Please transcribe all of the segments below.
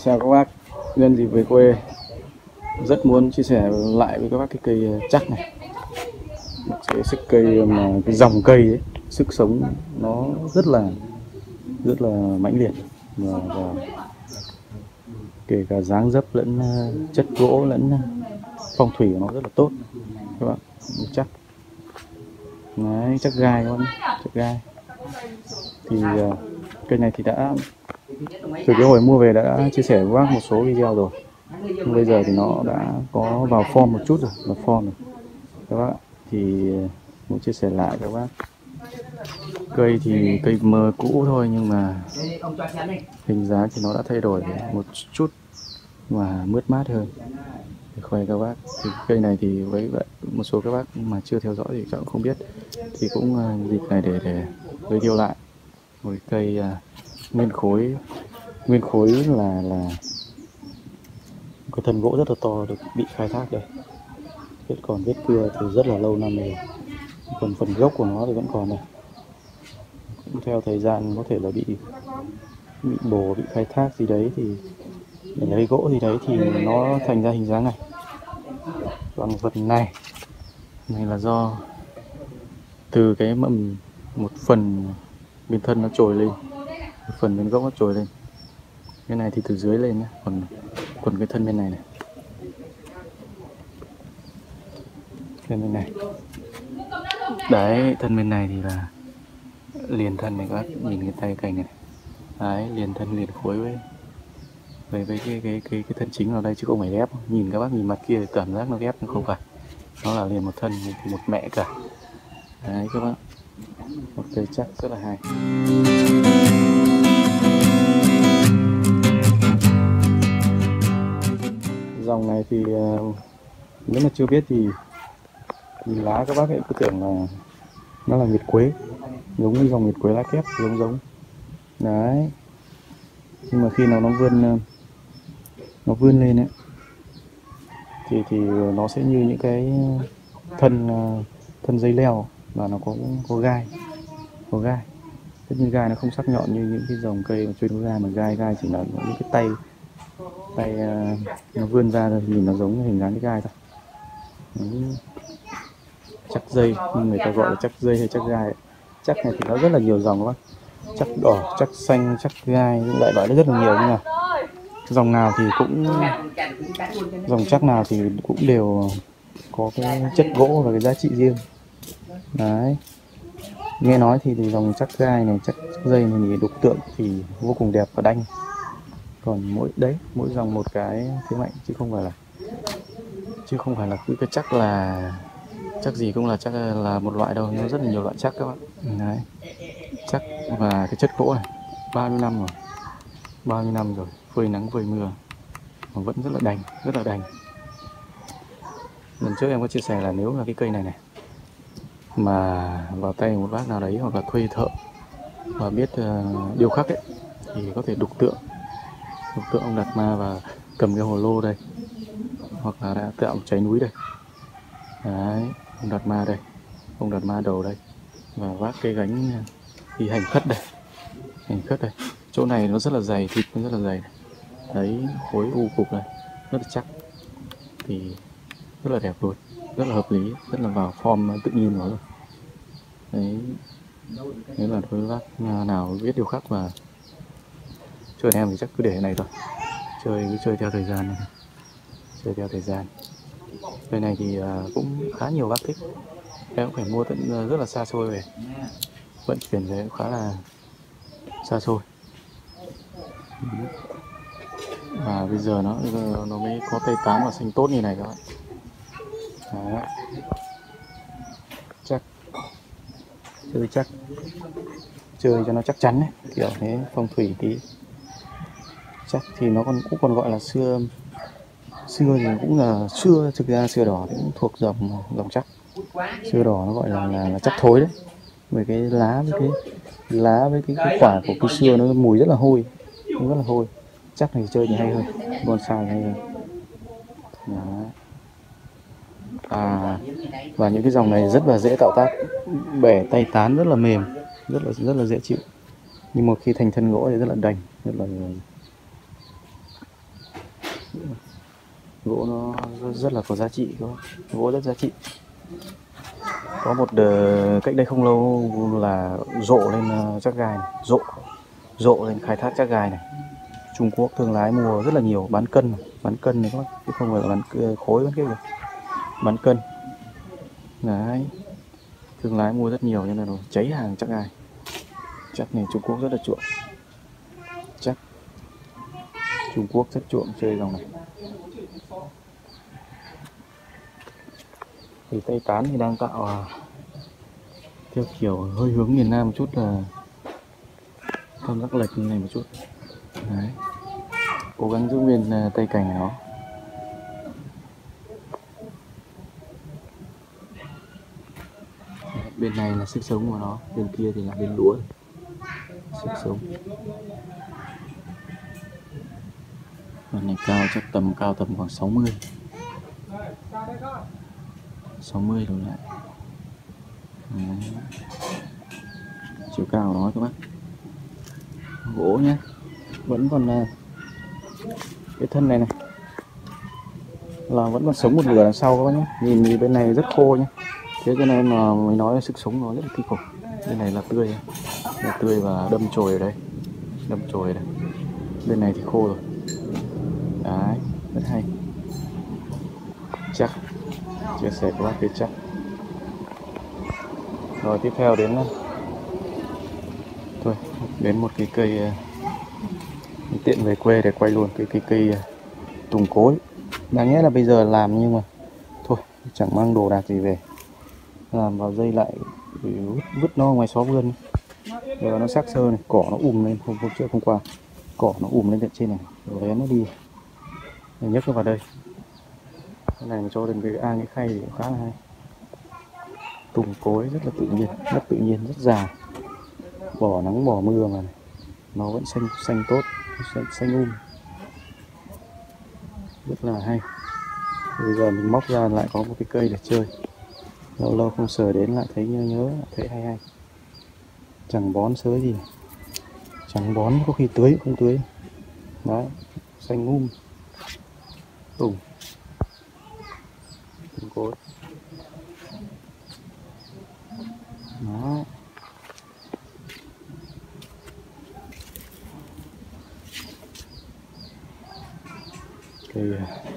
Chào các bác, nhân dịp về quê rất muốn chia sẻ lại với các bác cái cây chắc này. Cái sức cây mà cái dòng cây ấy, sức sống nó rất là mãnh liệt và kể cả dáng dấp lẫn chất gỗ lẫn phong thủy của nó rất là tốt các bạn. Chắc đấy, chắc gai các bạn, chắc gai thì cây này thì đã từ cái hồi mua về đã chia sẻ với bác một số video rồi, nhưng bây giờ thì nó đã có vào form một chút rồi, vào form rồi các bác. Thì muốn chia sẻ lại các bác, cây thì cây mơ cũ thôi nhưng mà hình dáng thì nó đã thay đổi một chút và mướt mát hơn để khoe các bác. Thì cây này thì với vậy một số các bác mà chưa theo dõi thì chắc cũng không biết, thì cũng dịp này để giới thiệu lại một cây nguyên khối là cái thân gỗ rất là to được bị khai thác đây, còn vết cưa thì rất là lâu năm rồi, còn phần gốc của nó thì vẫn còn này. Cũng theo thời gian có thể là bị bổ, bị khai thác gì đấy thì để lấy gỗ gì đấy thì nó thành ra hình dáng này. Còn phần này là do từ cái mầm một phần bên thân nó trồi lên, một phần bên gốc nó trồi lên, cái này thì từ dưới lên nhé, còn cái thân bên này thân bên này đấy, thân bên này thì là liền thân này các bác nhìn cái tay cành này đấy, liền thân liền khối với cái thân chính vào đây chứ không phải ghép. Nhìn các bác nhìn mặt kia thì cảm giác nó ghép nhưng không phải, nó là liền một thân một mẹ cả đấy các bác. Một cây chắc rất là hay. Dòng này thì nếu mà chưa biết thì nhìn lá các bác ấy cứ tưởng là nó là nguyệt quế, giống như dòng nguyệt quế lá kép, giống đấy. Nhưng mà khi nào nó vươn lên ấy thì nó sẽ như những cái thân dây leo và nó có gai. Tất nhiên gai nó không sắc nhọn như những cái dòng cây mà chuyên có gai, mà gai chỉ là những cái tay nó vươn ra rồi, nhìn nó giống hình dáng cái gai thôi. Chắc dây, nhưng người ta gọi là chắc dây hay chắc gai. Chắc này thì nó rất là nhiều dòng các bác, chắc đỏ, chắc xanh, chắc gai, loại nó rất là nhiều. Nhưng mà dòng nào thì dòng chắc nào thì cũng đều có cái chất gỗ và cái giá trị riêng đấy. Nghe nói thì dòng chắc gai này, chắc dây này thì đục tượng thì vô cùng đẹp và đanh. Còn mỗi dòng một cái thế mạnh, chứ không phải là cứ cái chắc gì cũng là chắc là một loại đâu, nó rất là nhiều loại chắc các bạn đấy. Chắc và cái chất gỗ này bao nhiêu năm rồi, phơi nắng phơi mưa mà vẫn rất là đành. Lần trước em có chia sẻ là nếu là cái cây này mà vào tay một bác nào đấy hoặc là thuê thợ và biết điêu khắc ấy thì có thể đục tượng ông Đạt Ma và cầm cái hồ lô đây, hoặc là đã tạo một cháy núi đây đấy, ông Đạt Ma đây, ông Đạt Ma đầu đây, và vác cây gánh thì hành khất đây, chỗ này nó rất là dày, thịt nó rất là dày này. Đấy, khối u cục này rất là chắc, thì rất là đẹp luôn, rất là hợp lý, rất là vào form tự nhiên nó rồi đấy. Nếu là đối với bác nào biết điêu khắc và chơi em thì chắc cứ để cái này thôi, chơi theo thời gian này. Cây này thì cũng khá nhiều bác thích, em cũng phải mua tận rất là xa xôi về, vận chuyển về cũng khá là xa xôi. Và bây giờ nó mới có cây tán và xanh tốt như này các bạn. Đó. Chắc chơi cho nó chắc chắn đấy, kiểu thế, phong thủy tí. Chắc thì nó cũng còn gọi là xưa thì cũng là thực ra xưa đỏ thì cũng thuộc dòng chắc. Xưa đỏ nó gọi là chắc thối đấy, với cái lá với cái quả của cây xưa nó mùi rất là hôi, Chắc này chơi thì hay hơn, bonsai hay hơn. Đó. Và những cái dòng này rất là dễ tạo tác, bẻ tay tán rất là mềm, rất là dễ chịu. Nhưng một khi thành thân gỗ thì rất là đành, Gỗ nó rất là có giá trị, gỗ rất giá trị. Có một cách đây không lâu là rộ lên trắc gai này, rộ lên khai thác trắc gai này. Trung Quốc thương lái mua rất là nhiều, bán cân này các bác, chứ không phải là bán khối bán cái gì, bán cân. Đấy, thương lái mua rất nhiều cho nên là cháy hàng trắc gai. Chắc này Trung Quốc rất là chuộng, chắc Trung Quốc rất chuộng chơi dòng này. Thì Tây Tán thì đang tạo theo kiểu hơi hướng miền Nam một chút, là con rắc lệch như này một chút. Đấy, cố gắng giữ nguyên tay cành của nó. Đấy, bên này là sức sống của nó, bên kia thì là bên lúa, sức sống. Phần này cao chắc cao tầm khoảng 60 đổ lại. Đấy, chiều cao của nó các bác. Gỗ nhé, vẫn còn cái thân này là vẫn còn sống một nửa đằng sau các bác nhé. Nhìn bên này rất khô nhé, thế cho nên mà mới nói là sức sống nó rất là kinh khủng. Bên này là tươi và đâm chồi ở đây, bên này thì khô rồi. Đấy, rất hay, chắc chia sẻ các bác cái chắc. Rồi tiếp theo đến một cái cây tiện về quê để quay luôn cái cây tùng cối. Đáng nhẽ là bây giờ làm nhưng mà thôi chẳng mang đồ đạc gì về, làm vào dây lại vứt nó ngoài xó vườn. Giờ nó xác sơ này, cỏ nó lên, hôm qua cỏ nó lên tận trên này, rồi lén nó đi, nhấc nó vào đây. Cái này mà cho đến cái khay thì cũng khá là hay. Tùng cối rất là tự nhiên, rất tự nhiên, rất già, bỏ nắng bỏ mưa mà nó vẫn xanh tốt, xanh rất là hay. Bây giờ mình móc ra lại có một cái cây để chơi, lâu không sờ đến lại thấy nhớ thấy hay. Chẳng bón sới gì, chẳng bón, có khi tưới không tưới. Đấy, xanh tùng cối. Đó, cây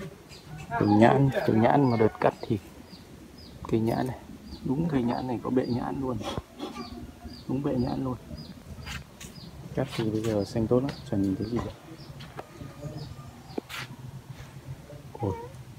nhãn mà đợt cắt thì cây nhãn này, đúng cây nhãn này có bệ nhãn luôn, đúng bệ nhãn luôn. Cắt thì bây giờ xanh tốt lắm, chẳng nhìn thấy gì cả. Ôi.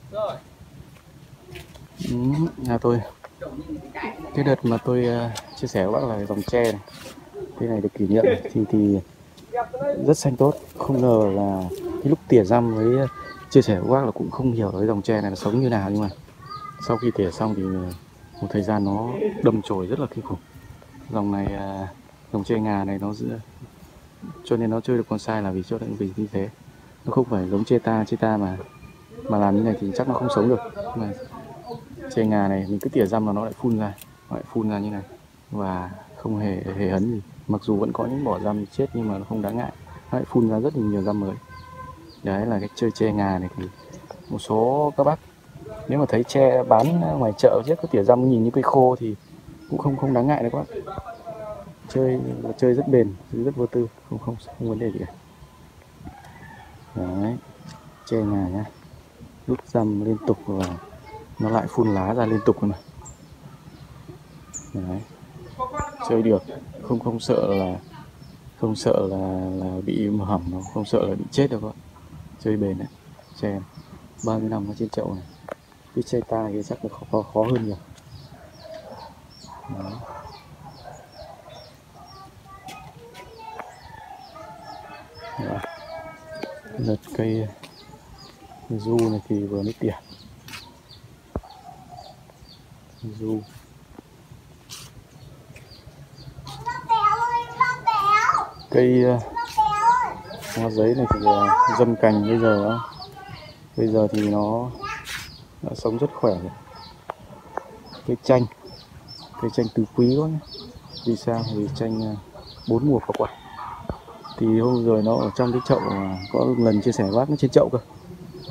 Nhà tôi cái đợt mà tôi chia sẻ với bác là dòng tre này, cái này được kỷ niệm thì rất xanh tốt. Không ngờ là cái lúc tỉa răm với chia sẻ với bác là cũng không hiểu cái dòng tre này là sống như nào, nhưng mà sau khi tỉa xong thì một thời gian nó đâm chồi rất là kinh khủng. Dòng này dòng tre ngà này nó giữ, cho nên nó chơi được con sai là vì như thế. Nó không phải giống tre ta mà làm như này thì chắc nó không sống được. Mà tre ngà này mình cứ tỉa răm là nó lại phun ra như này và không hề hấn gì. Mặc dù vẫn có những bỏ răm chết nhưng mà nó không đáng ngại, nó lại phun ra rất là nhiều răm mới. Đấy là cái chơi tre ngà này. Thì một số các bác nếu mà thấy tre bán ngoài chợ chứ có tỉa răm nhìn như cây khô thì cũng không đáng ngại đấy các bác. Chơi rất bền, rất vô tư, không vấn đề gì cả. Đấy, tre ngà nhá, rút răm liên tục và nó lại phun lá ra liên tục mà. Đấy, chơi được, không sợ là bị hỏng, nó không sợ là bị chết đâu các bạn. Chơi bền đấy, tre 30 năm nó trên chậu này. Cái tre ta thì chắc là khó hơn nhiều. Đấy. Đấy. Lật cây du này thì vừa mới tỉa. Du cây hoa giấy này thì dâm cành bây giờ thì nó đã sống rất khỏe rồi. Cây chanh tứ quý quá nhé. Vì sao? Vì chanh 4 mùa có quả. Thì hôm rồi nó ở trong cái chậu, có lần chia sẻ bác nó trên chậu cơ.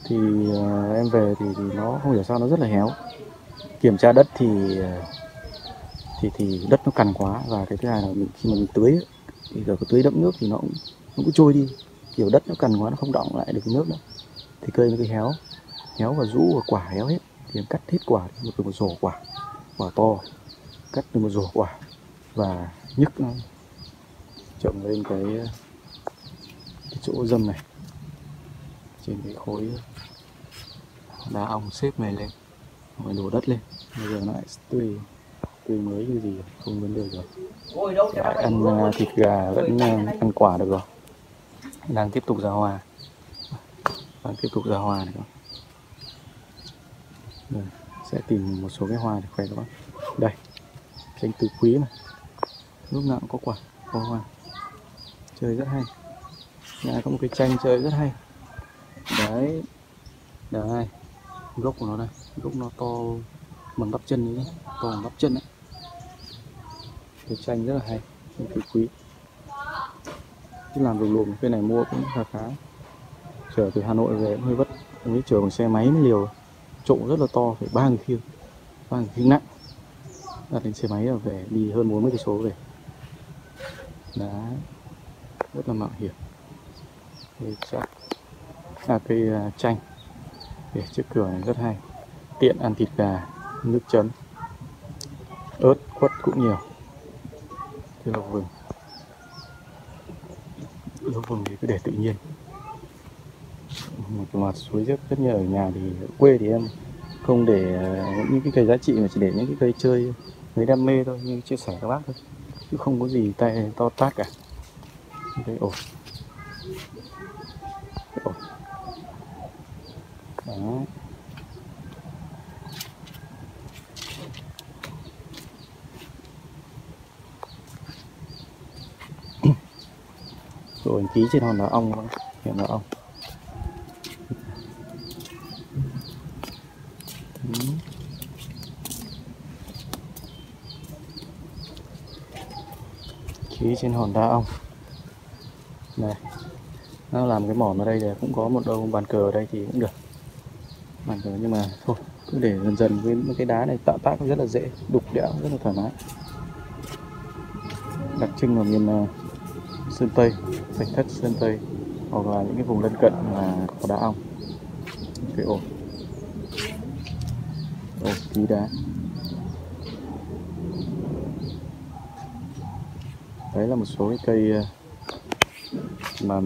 thì em về thì nó không hiểu sao nó rất là héo. Kiểm tra đất thì đất nó cằn quá, và cái thứ hai là khi mà mình tưới ấy, thì giờ tưới đẫm nước thì nó cũng trôi đi, kiểu đất nó cằn quá nó không đọng lại được cái nước nữa, thì cây nó bị héo và rũ, và quả héo hết. Thì em cắt hết quả, một rổ quả to, cắt từ một rổ quả và nhức nó trồng lên cái chỗ dâm này, trên cái khối đá ong xếp này lên, rồi đổ đất lên. Bây giờ nó lại tươi mới như gì, không vấn đề rồi. Lại ăn thịt gà vẫn ăn quả được rồi. Đang tiếp tục ra hoa, này các bạn. Sẽ tìm một số cái hoa để khoe các bạn. Đây, chanh tứ quý này, lúc nào cũng có quả, có hoa, chơi rất hay. Nhà có một cái chanh chơi rất hay. Đấy, gốc của nó đây, gốc nó to bằng bắp chân đấy, to bằng bắp chân đấy. Cái chanh rất là hay, chanh tứ quý. Cứ làm việc luồng cây này mua cũng khá. Chở từ Hà Nội về cũng hơi vất, mới chở bằng xe máy mới liều. Trộn rất là to, phải 3 người khiêng nặng, đặt lên xe máy rồi về, đi hơn 40 cây số về. Đá rất là mạo hiểm. Cây chanh để trước cửa này rất hay, tiện ăn thịt gà, nước chấm, ớt quất cũng nhiều. Cái lộc vừng thì cứ để tự nhiên. Một loạt suối rất nhiều. Ở nhà thì ở quê thì em không để những cái cây giá trị, mà chỉ để những cái cây chơi với đam mê thôi, như chia sẻ các bác thôi, chứ không có gì to tát cả. Đây, ổn. Đó. Rồi ký trên hòn đá ong, hiện đá ong. Ký trên hòn đá ong này, nó làm cái mỏm ở đây thì cũng có một đầu bàn cờ ở đây thì cũng được, bàn cờ, nhưng mà thôi cứ để dần với cái đá này tạo tác rất là dễ, đục đẽo rất là thoải mái, đặc trưng ở miền Sơn Tây, Thạch Thất Sơn Tây, hoặc là những cái vùng lân cận là có đá ong. Cái ổ ký đá. Đấy là một số cái cây mà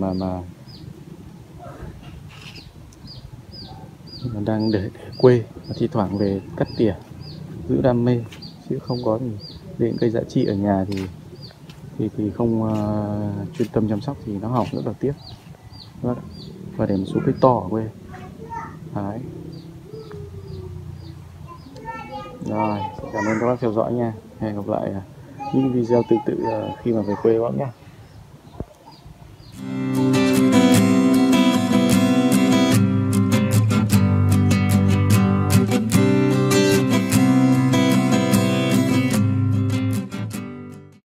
đang để quê, và thi thoảng về cắt tỉa, giữ đam mê, chứ không có gì. Đến cây giá trị ở nhà thì không chuyên tâm chăm sóc thì nó hỏng rất là tiếc. Và để một số cây to ở quê. Đấy. Rồi, cảm ơn các bác theo dõi nha. Hẹn gặp lại những video tương tự khi mà về quê các bác nhé.